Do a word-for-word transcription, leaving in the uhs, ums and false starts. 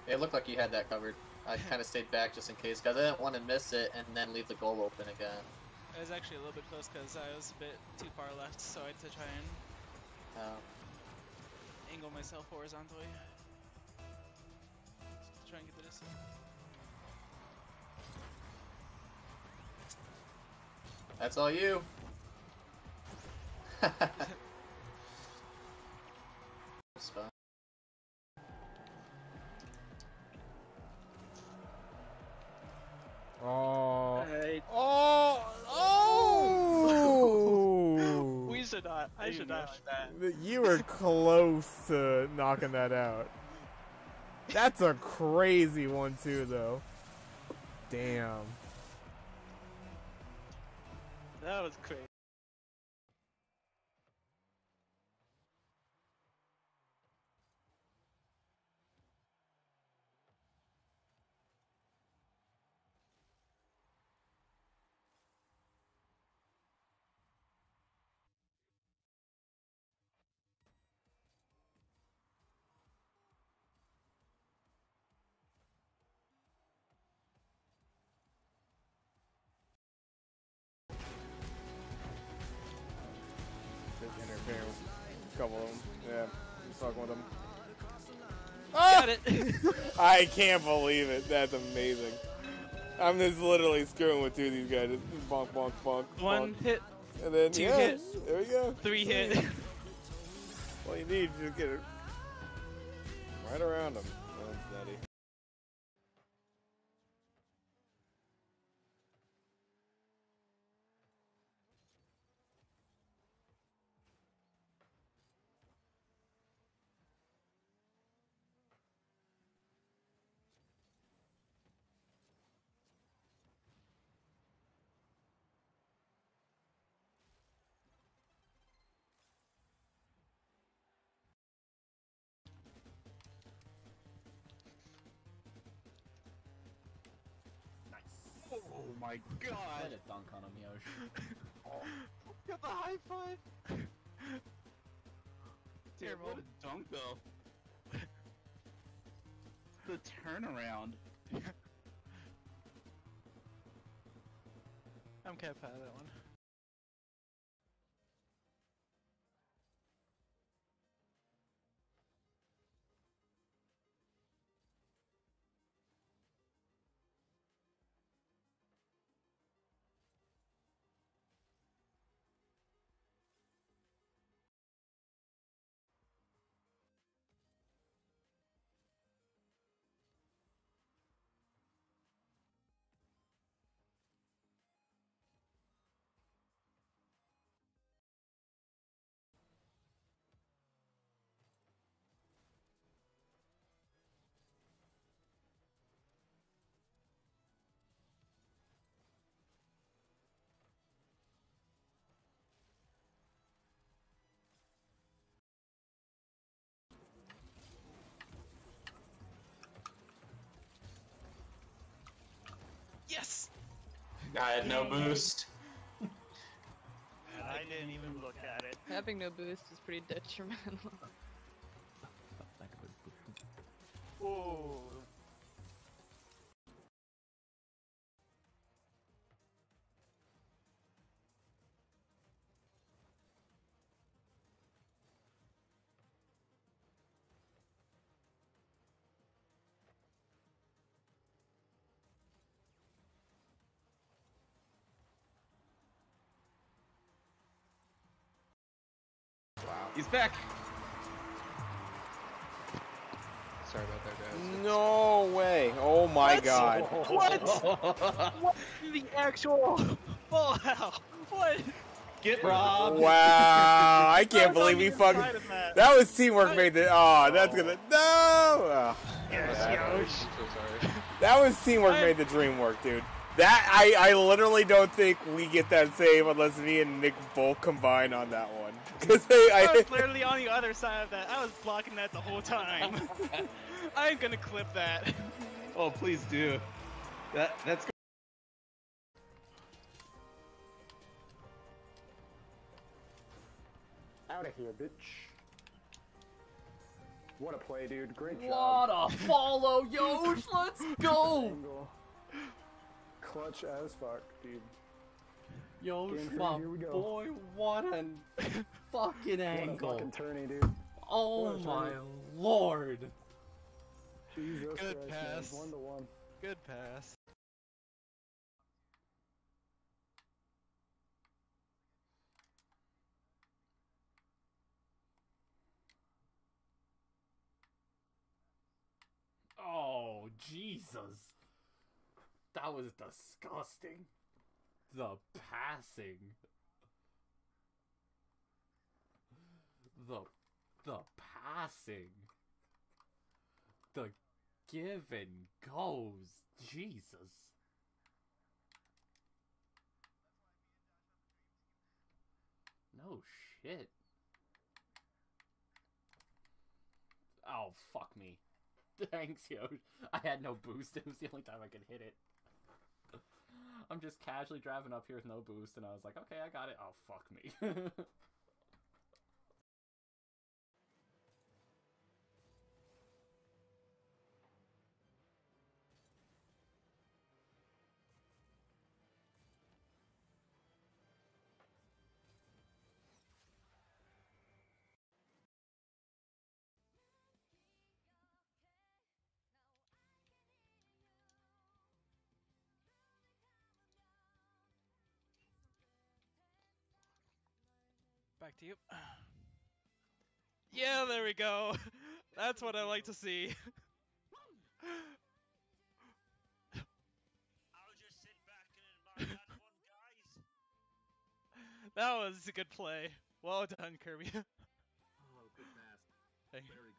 It looked like you had that covered. I kind of stayed back just in case, because I didn't want to miss it and then leave the goal open again. It was actually a little bit close because I was a bit too far left, so I had to try and Oh. angle myself horizontally to try and get the distance. That's all you. Spot. Oh. Hey. Oh. Oh. We should not. I should not like that. You were close to knocking that out. That's a crazy one too, though. Damn. That was crazy. Interfere with a couple of them. Yeah, I'm fucking with them. Got it. I can't believe it. That's amazing. I'm just literally screwing with two of these guys. Just bonk, bonk, bonk. One bonk. hit, And then, two yeah, hit, there we go. three hit. All you need is just get it right around them. That's nutty. Oh my god. Let it dunk on him, Yosh. Oh. Got the high five. Dude, what a dunk though. The turnaround. I'm kept out of that one. Yes! I had no boost. And I didn't even look at it. Having no boost is pretty detrimental. Whoa. He's back. Sorry about that, guys. No way. Oh my What? god. What? What the actual? Oh hell! What? Get robbed. Wow. I can't believe we fucking. Inside of that. That was teamwork made the. Oh, that's gonna. No! Oh. Yes, I'm Yosh. so sorry. That was teamwork made the dream work, dude. That I, I literally don't think we get that save unless me and Nick both combine on that one. Cause they, I I, was literally on the other side of that. I was blocking that the whole time. I'm gonna clip that. Oh, please do. That that's. Out of here, bitch. What a play, dude. Great job. What a follow, Yosh! Let's go! Angle. Clutch as fuck, dude. Yosh, Game three, my here we go. boy, what a fucking What a angle. fucking tourney, dude. Oh What a my tourney. lord. Jesus Good Christ, pass. man. One to one. Good pass. Oh, Jesus. That was disgusting. The passing. The the passing. The give and goes. Jesus. No shit. Oh, fuck me. Thanks, yo. I had no boost. It was the only time I could hit it. I'm just casually driving up here with no boost, and I was like, okay, I got it. Oh, fuck me. Back to you. Yeah, there we go. That's what I like to see. I'll just sit back and admire that one, guys. That was a good play. Well done, Kirby. Oh, good pass. Thank you. Very